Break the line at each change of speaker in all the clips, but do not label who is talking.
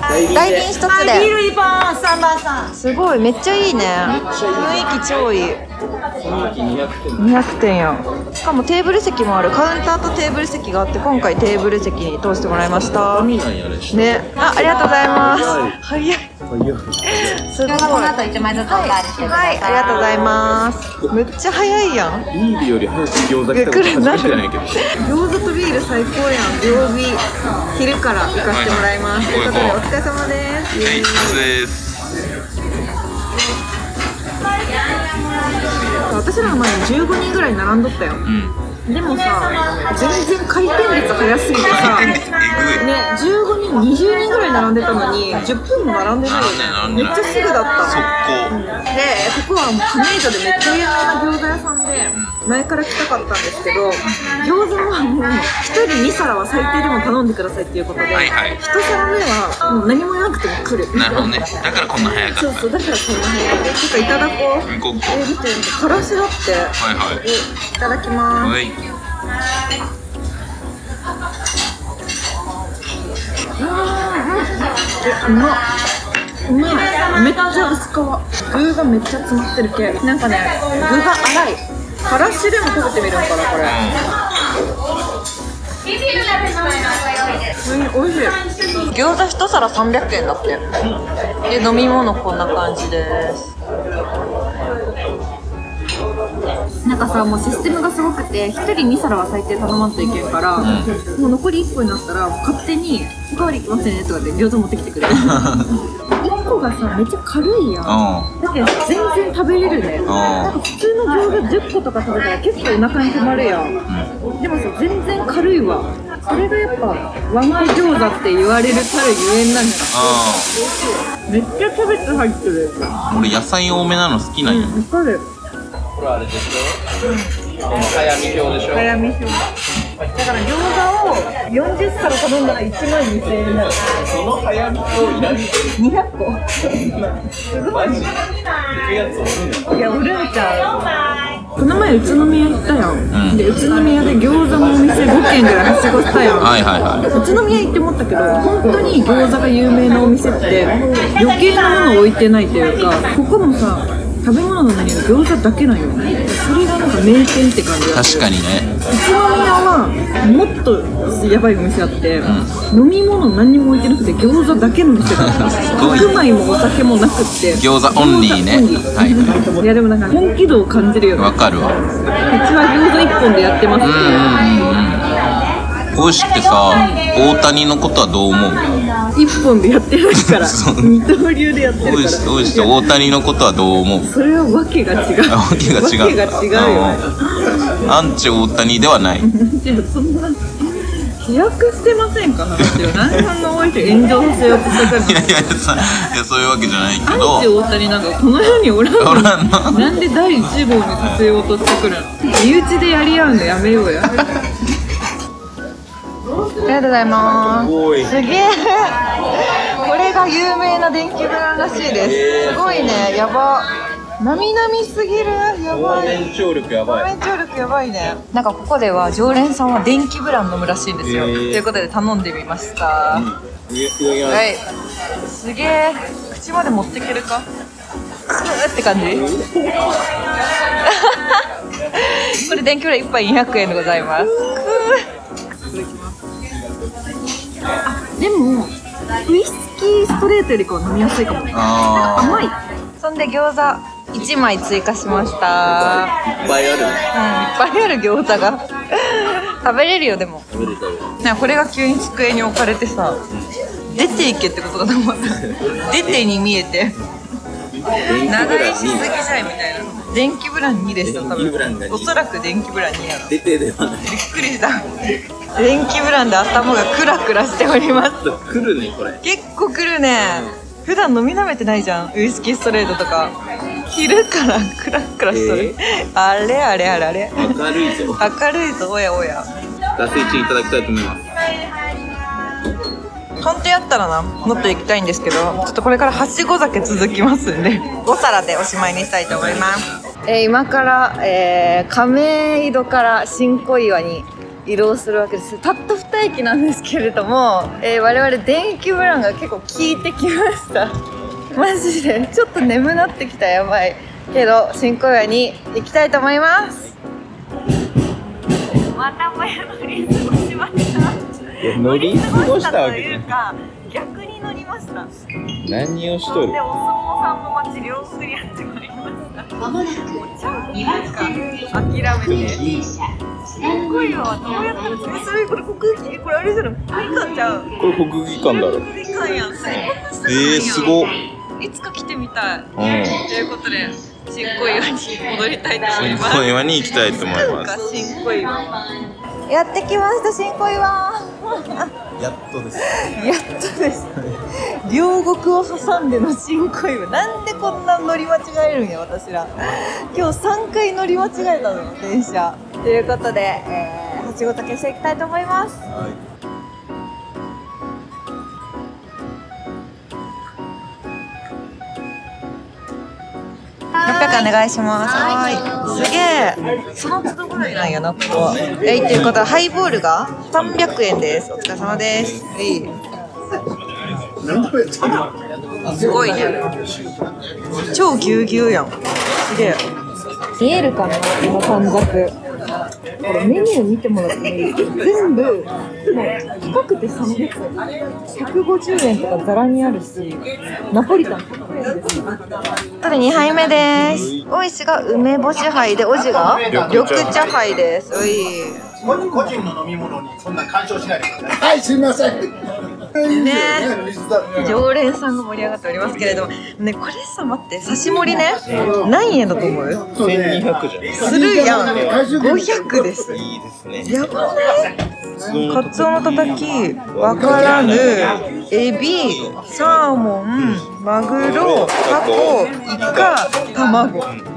大瓶一つで。
ビール1本3番さん。
すごい、めっちゃいいね。雰囲気超いい。
雰囲気
200点や。しかもテーブル席もある。カウンターとテーブル席があって、今回テーブル席に通してもらいました。ね。ありがとうございます。早い。すごい。
この後1枚ずつおかわりしてください。
はい、ありがとうございます。めっちゃ早いやん。
ビールより早く餃子来たこと初めてないけど。
餃子とビール最高やん。曜日昼から行かせてもらいます。ということでお疲れ様です。私らの前に15人ぐらい並んどったよ。でもさ、全然回転率早すぎてさ、ね、15人、20人ぐらい並んでたのに10分も並んでない。めっちゃすぐだった。で、ここはもう亀戸でめっちゃ有名な餃子屋さんで前から来たかったんですけど、餃子はもう1人2皿は最低でも頼んでくださいっていうことで、1皿目はもう何もなくても来る。
なるほどね。だからこんな早かった。
そう、だからこんな早い。ちょっといただこう。見て、からしだって。いただきます。うまい。めっちゃ薄皮。具がめっちゃ詰まってる系。なんかね、具が粗い。からしでも食べてみるのかな、これ。おいしい。餃子1皿300円だって。で、飲み物こんな感じです。なんかさ、もうシステムがすごくて、1人2皿は最低頼まんといけんから、もう残り1個になったら勝手に「おかわりいきませんね」とかで餃子持ってきてくれる。1個がさ、めっちゃ軽いやん。だけど全然食べれるね。なんか普通の餃子10個とか食べたら結構お腹にたまるやん。でもさ、全然軽いわ。それがやっぱわんこ餃子って言われるたるゆえんなんじゃない。めっちゃキャベツ入ってる。
俺野菜多めなの好きなんや。
わかる。
これあれでしょ。早見表でしょ。
早見表。だから餃子を40皿頼んだら1万2000円になる。
その早見表いらん。
200個。すごい。いや、おるんちゃう。この前宇都宮行ったやん。で、宇都宮で餃子のお店5軒ぐらいはしごしたやん。宇都宮行って思ったけど、本当に餃子が有名なお店って余計なものを置いてないというか、ここもさ、食べ物のメニューが餃子だけなんよ。それがなんか名店って感じだ。
確かにね。
宇都宮はもっとやばいお店あって、飲み物何にも置いてなくて餃子だけの店があった。白米もお酒もなくって、
餃子オンリーね。
いやでもなんか本気度を感じるよね。
わかるわ。
うちは餃子1本でやってますって。
こうしてさ、大谷のことはどう思う
？1本でやってないから、二刀流でやってるから。
どうして大谷のことはどう思う？
それはわけが違う。
わけが違う。
よ。
アンチ大谷ではない。
そんな飛躍してませんか？話を何でそんな多い人炎上させようとしてくるの？
いやそういうわけじゃないけど。
アンチ大谷なんかこの世におらんのになんで第1号にさせようとしてくるの？身内でやり合うのやめようや。ありがとうございます。すげえ。これが有名な電気ブランらしいです。すごいね。やば。なみなみすぎる。やばい。
燃焼力やばい。
燃焼力やばいね。なんかここでは常連さんは電気ブラン飲むらしいんですよ。ということで頼んでみました。はい。すげえ。口まで持ってけるか。って感じ。これ電気ブラン1杯200円でございます。あ、でもウイスキーストレートよりかは飲みやすいかも。甘い。そんで餃子1枚追加しました。
いっぱいある。
いっぱいある餃子が食べれるよ。でもこれが急に机に置かれてさ、出ていけってことかと思った。出てに見えて長居しすぎじゃいみたいな。電気ブラン2でした多分。おそらく電気ブラン2やろ。
出てではない。
びっくりした。電気ブランで頭がクラクラしております。
来るねこれ。
結構来るね。普段飲み舐めてないじゃん、ウイスキーストレートとか。昼からクラクラしとる。あれあれあれあれ。
明るいぞ。
明るいぞ。おやおや。
ガス1いただきたいと思います。
本当やったらな、もっと行きたいんですけど、ちょっとこれからはしご酒続きますんで5皿でおしまいにしたいと思います。今から、亀戸から新小岩に移動するわけです。たった2駅なんですけれども、我々電気ブランが結構効いてきました。マジでちょっと眠なってきた。やばいけど新小岩に行きたいと思います。またもや乗り過ごしました。
乗り過ごしたわ
と
け
いうか逆に乗りました。
何をしとる。
でお相撲さんの街両国にやってまいりました。ちゃんとなんか諦めて新小岩はどうやったらそれこれ国技これあれじゃない国技館ちゃう。
これ国技館だろ。
国技館やん。
すごっ。
いつか来てみたい。
うん。
ということで新小岩に戻りたいと思います。
新小岩に行きたいと思います。
新小岩やってきました新小岩。
やっとです。
やっとです。両国を挟んでの新小岩。なんでこんな乗り間違えるんや私ら。今日3回乗り間違えたのよ電車。ということで、はしごと消していきたいと思います。800お願いします。はい。すげえ。その都度ぐらいなんやなここは。ということはハイボールが300円です。お疲れ様です。すごいね。超ぎゅうぎゅうやん。すげえ。見えるかな今短冊。これメニュー見てもらってもいい？全部もう高くて300円、150円とかざらにあるし、ナポリタン100円です。ただ2杯目です。おいしが梅干し杯で、おじが緑茶杯です。おい。
個人の飲み物にそんな干渉しないでください。はい、すみません。
ね、常連さんが盛り上がっておりますけれどもね、これさ待って刺し盛りね、何円だと思う
？1200じゃん。
するやん。500です。
いいですね。
やばない？カツオのたたき、わからぬ、エビ、サーモン、マグロ、タコ、イカ、卵。やばい。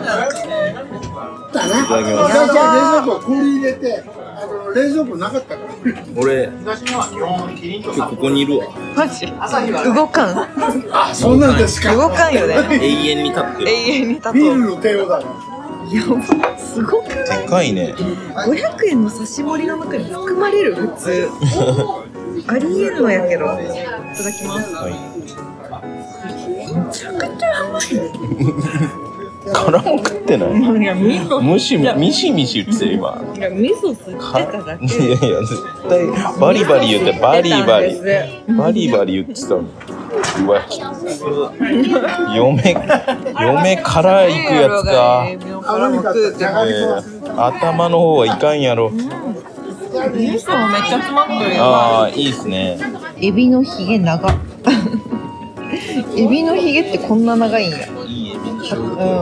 冷蔵庫氷入れて、冷蔵庫なかったから。
俺、今日ここにいるわ。
マジ？動かん。
あ、そうなんですか。
動かんよね。
永遠に立ってる。
永遠に立とう。
ビールの帝王だな。
やば、すごくない？
でかいね。
500円の刺し盛りの中に含まれる普通。ありえんのやけど。いただきます。
はい。
めちゃくちゃ甘い。
殻も食ってない。
いや味噌
ミシミシ言ってる今。
いや味噌吸ってただけ。
いやいや絶対バリバリ言ってバリバリ言ってたの。うわきつ。嫁から行くやつか。頭の方はいかんやろ。
味噌もめっちゃ詰まってるよ。
ああいいですね。
エビのひげ長。エビのひげってこんな長いんや。
いいエビ。
尻。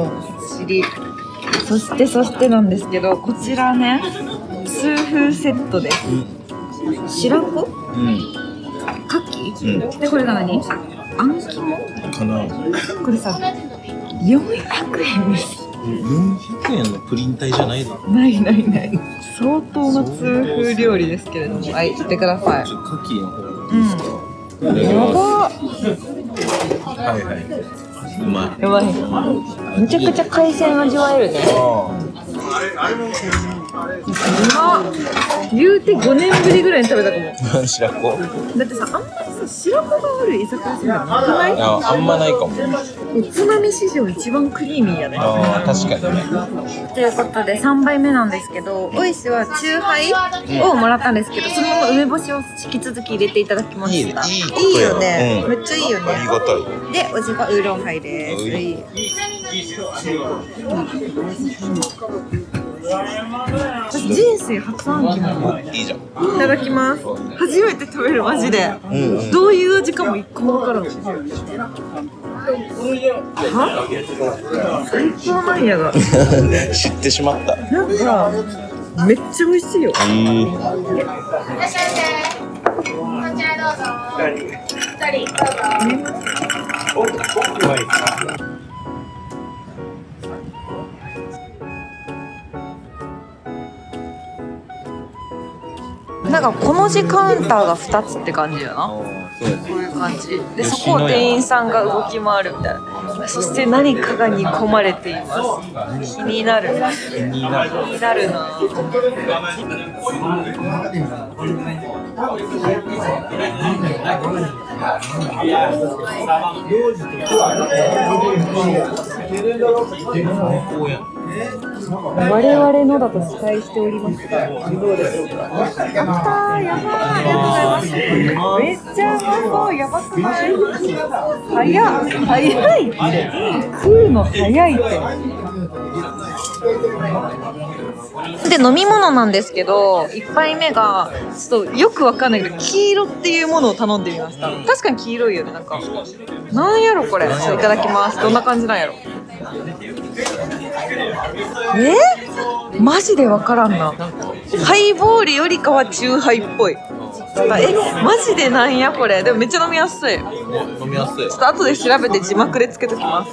そしてなんですけど、こちらね、痛風セットです。白子？
うん。
牡蠣？でこれが何？あん肝？
かな。
これさ、400円です。
400円のプリン体じゃないの？
ない。相当な痛風料理ですけれども、はい、言ってください。
ちょっと牡蠣の方
やばっ。
はい。うまい。
やばい。めちゃくちゃ海鮮味わえるね。言うて5年ぶりぐらいに食べたかも。
白子？
だってさ、あんまりさ、白子がある居酒屋さんがなくない？
あんまないかも。
おつまみ史上一番クリーミーやね。
ああ確かにね。
ということで3杯目なんですけど、おいしはチューハイをもらったんですけど、そのまま梅干しを引き続き入れていただきました。いいよね、めっちゃいいよね。
ありがたい。
で、おじがウーロンハイです。人生初あん肝。
いいじゃん。
いただきます。初めて食べるマジで。どういう味かも一個もわからん。最高なんやが。
知ってしまった。
なんかめっちゃ美味しいよ。なんかこの字カウンターが2つって感じやな。
そうです。
こういう感じで、そこを店員さんが動き回るみたいな。そして何かが煮込まれています。気になる。気になるな。我々のだと司会しておりますが、どうでしょうか。やったー、やばー、ありがとうございます。めっちゃうまそう、やばくない？早いって食うの早いって。で、飲み物なんですけど、1杯目がちょっとよくわかんないけど黄色っていうものを頼んでみました。確かに黄色いよね。なんやろこれ。いただきます。どんな感じなんやろ。マジでわからんな。ハイボールよりかはチューハイっぽい。マジでなんやこれ。でもめっちゃ飲みやすい。飲みやすい。ちょっと後で調べて字幕でつけときます。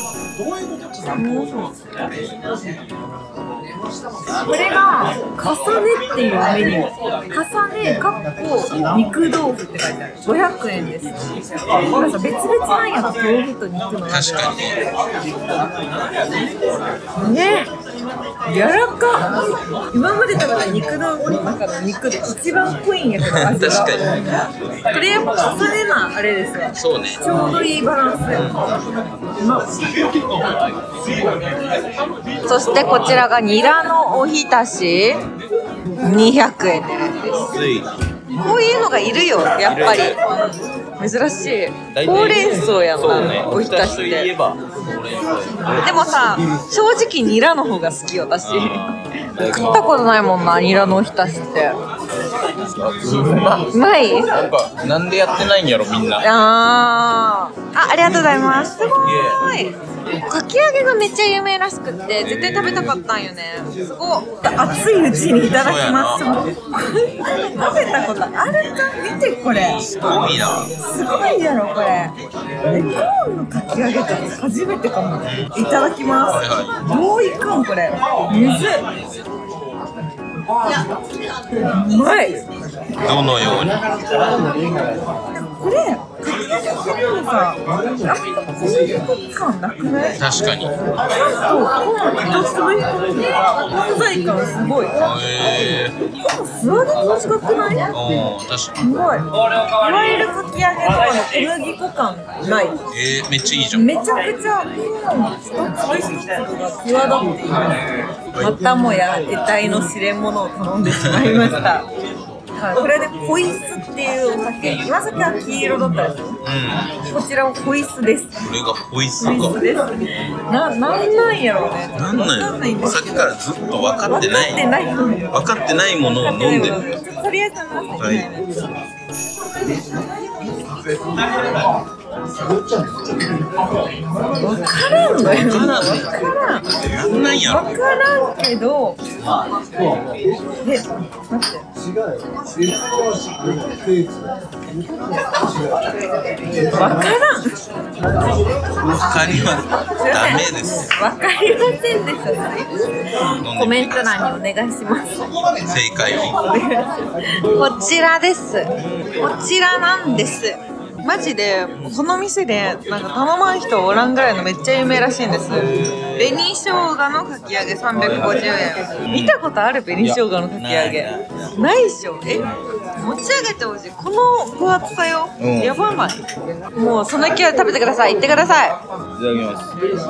これが重ねっていうメニュー。重ねかっこ肉豆腐って書いてある。500円です。なんかさ、別々なんやろ、豆腐と肉の。確かにね。柔らか。今まで食べた肉豆腐の中の肉で一番濃いんやけど、味が。確かに。これやっぱ重ねなあれですわ。そうね。ちょうどいいバランス。そしてこちらがニラのおひたし200円です。こういうのがいるよ、やっぱり。珍しい。ほうれん草やんな、おひたしって。でもさ、正直ニラの方が好き、私。食ったことないもんな、ニラのおひたしって。うまい？
なんでやってないんやろ、みんな。
ありがとうございます。すごい。かき揚げがめっちゃ有名らしくって、絶対食べたかったんよね。すごい。熱いうちにいただきます。食べたことあるか？見てこれ。すごいな。すごいやろこれ。コーンのかき揚げって初めてかも。いただきます。どういかんこれ。水。うまい。
どのように？
これ、かき揚げってさ、あんま小麦粉感なくない？確かに。ちゃんとコーン一粒一粒で存在感すごい。素揚げに近くない？確かに。すごい。いわゆるかき揚げとかの小麦粉感ない。
めっちゃいいじゃん。
めちゃくちゃコーン一粒一粒が際立っている。またもや得体の知れんものを頼んでしまいました。これでホイスっていうお酒。今酒は黄色だったでしょ。こちらはホイスです。これがホイスか。なんなんやろうね。なんなんやろ。さっきからずっと分かってないものを飲んでる。とりあえず飲んでないね。分からんのよ。分からんけど。待って。分からん。ダメです。分かりませんでした。コメント欄にお願いします。
正解を。
こちらです。こちらなんです。マジでこの店でなんか頼まん人おらんぐらいのめっちゃ有名らしいんです。紅生姜のかき揚げ350円。見たことある？紅生姜のかき揚げないっしょ。持ち上げてほしい。この分厚さよ、やばない？もうその勢いで食べてください。いってください。いただきます。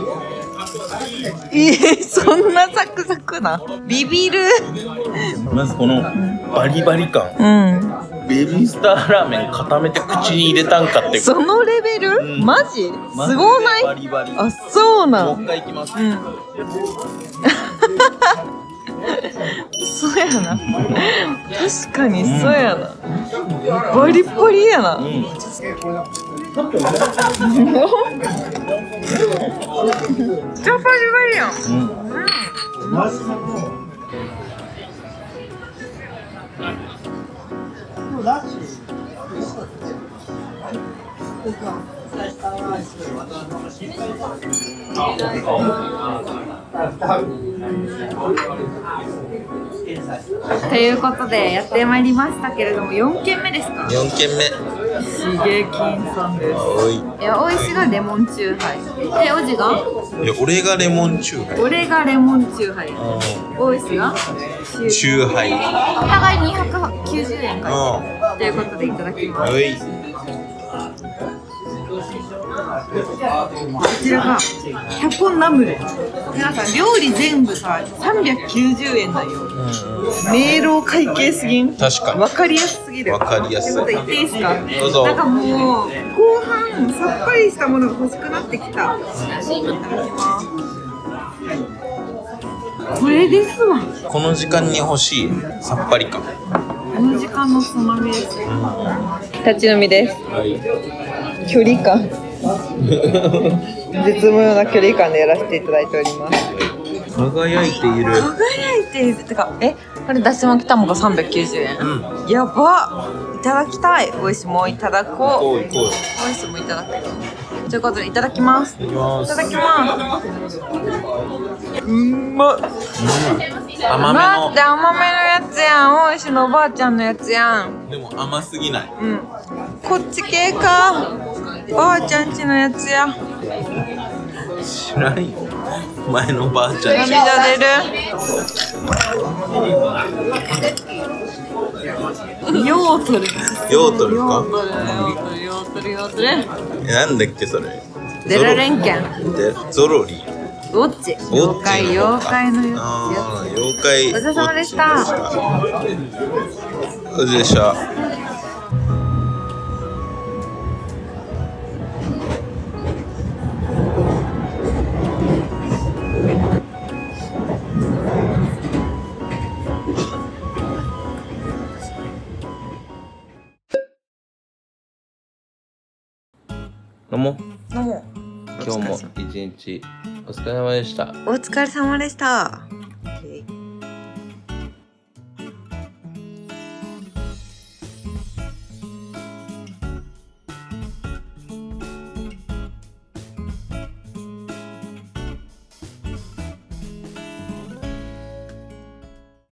そんなサクサクな。ビビる。
まずこのバリバリ感。ベビースターラーメン固めて口に入れたんかって。
そのレベル？マジ？すごない？バリバリ。あ、そうなん。
もう一回いきます。
そうやな。確かにそうやな。バリバリやな。めっちゃバリバリやん。ということでやってまいりましたけれども、4軒目ですか？
4軒目。
しげきんさんです。
おい。
いや、おいしがレモンチューハイ。で、おじが
いや、俺がレモンチューハイ。
俺がレモンチューハイ。おいしが
チューハイ。
お互い290円かということでいただきます。
おい。
こちらがキャポンナムル。皆さん料理全部さ390円だよ。明朗会計すぎん。
確かに。
わかりやすすぎる。
わかりやすい。
ということで言っていいですか。
どうぞ。
なんかもう後半さっぱりしたものが欲しくなってきた。いただきます。これですわ。
この時間に欲しいさっぱり感。
この時間のつまみです。立ち飲みです。
はい。
距離感。絶妙な距離感でやらせていただいております。
輝いている。
輝いている。てか、これだし巻き卵390円。やば。いただきたい。おいしもいただこう。
行こう。
おいしもいただく。ということでいただきます。いただきます。うんまっ。
甘め
待って甘めのやつやん。おいしのおばあちゃんのやつやん。
でも甘すぎない。
こっち系か。ばあちゃんちのやつや。
知らんよ。前のばあちゃんち。
涙出る。ヨートル。
ヨートルか。
ヨートル。
なんだっけそれ。
デラレンケン。
ゾロリ。
ウォッチ。妖怪のやつ。
妖怪。
ごちそうさまでした。
お疲れでした。どうも。今日も一日お疲れ様でした。
お疲れ様でした。